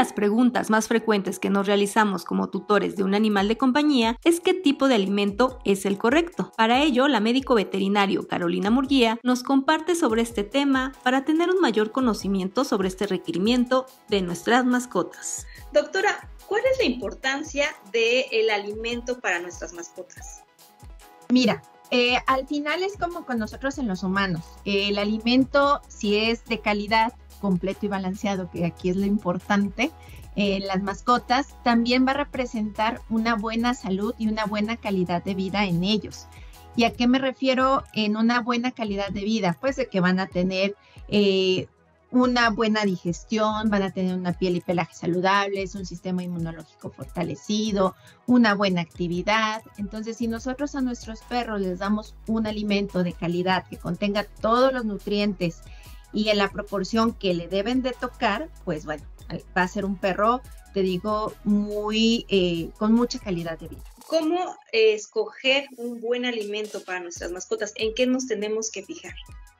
las preguntas más frecuentes que nos realizamos como tutores de un animal de compañía es qué tipo de alimento es el correcto. Para ello, la médico veterinario Carolina Murguía nos comparte sobre este tema para tener un mayor conocimiento sobre este requerimiento de nuestras mascotas. Doctora, ¿cuál es la importancia del alimento para nuestras mascotas? Mira, al final es como con nosotros en los humanos. El alimento, si es de calidad, completo y balanceado, que aquí es lo importante, las mascotas, también va a representar una buena salud y una buena calidad de vida en ellos. ¿Y a qué me refiero en una buena calidad de vida? Pues de que van a tener una buena digestión, van a tener una piel y pelaje saludables, un sistema inmunológico fortalecido, una buena actividad. Entonces, si nosotros a nuestros perros les damos un alimento de calidad que contenga todos los nutrientes y en la proporción que le deben de tocar, pues bueno, va a ser un perro, te digo, con mucha calidad de vida. ¿Cómo escoger un buen alimento para nuestras mascotas? ¿En qué nos tenemos que fijar?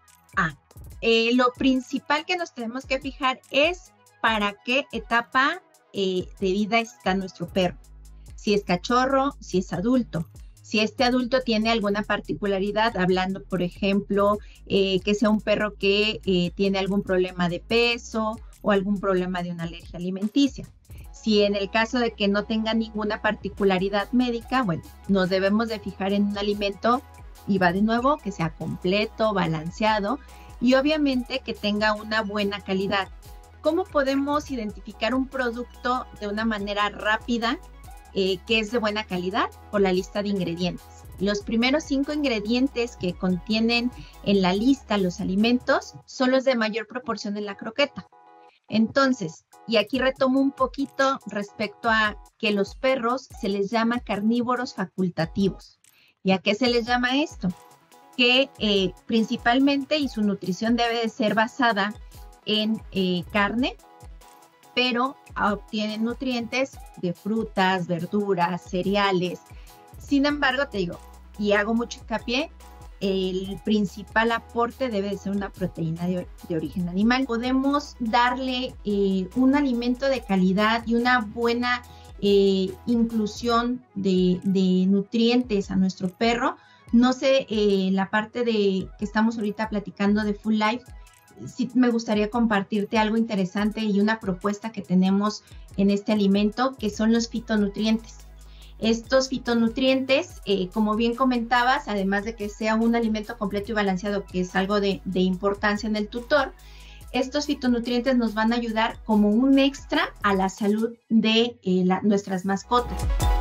Lo principal que nos tenemos que fijar es para qué etapa de vida está nuestro perro. Si es cachorro, si es adulto. Si este adulto tiene alguna particularidad, hablando, por ejemplo, que sea un perro que tiene algún problema de peso o algún problema de una alergia alimenticia. Si en el caso de que no tenga ninguna particularidad médica, bueno, nos debemos de fijar en un alimento, y va de nuevo, que sea completo, balanceado, y obviamente que tenga una buena calidad. ¿Cómo podemos identificar un producto de una manera rápida que es de buena calidad? Por la lista de ingredientes. Los primeros 5 ingredientes que contienen en la lista los alimentos son los de mayor proporción en la croqueta. Entonces, y aquí retomo un poquito respecto a que los perros se les llama carnívoros facultativos. ¿Y a qué se les llama esto? Que principalmente y su nutrición debe de ser basada en carne, pero obtienen nutrientes de frutas, verduras, cereales. Sin embargo, te digo, y hago mucho hincapié, el principal aporte debe de ser una proteína de origen animal. Podemos darle un alimento de calidad y una buena inclusión de nutrientes a nuestro perro. No sé, la parte de que estamos ahorita platicando de Full Life, sí me gustaría compartirte algo interesante y una propuesta que tenemos en este alimento, que son los fitonutrientes. Estos fitonutrientes, como bien comentabas, además de que sea un alimento completo y balanceado, que es algo de importancia en el tutor, estos fitonutrientes nos van a ayudar como un extra a la salud de nuestras mascotas.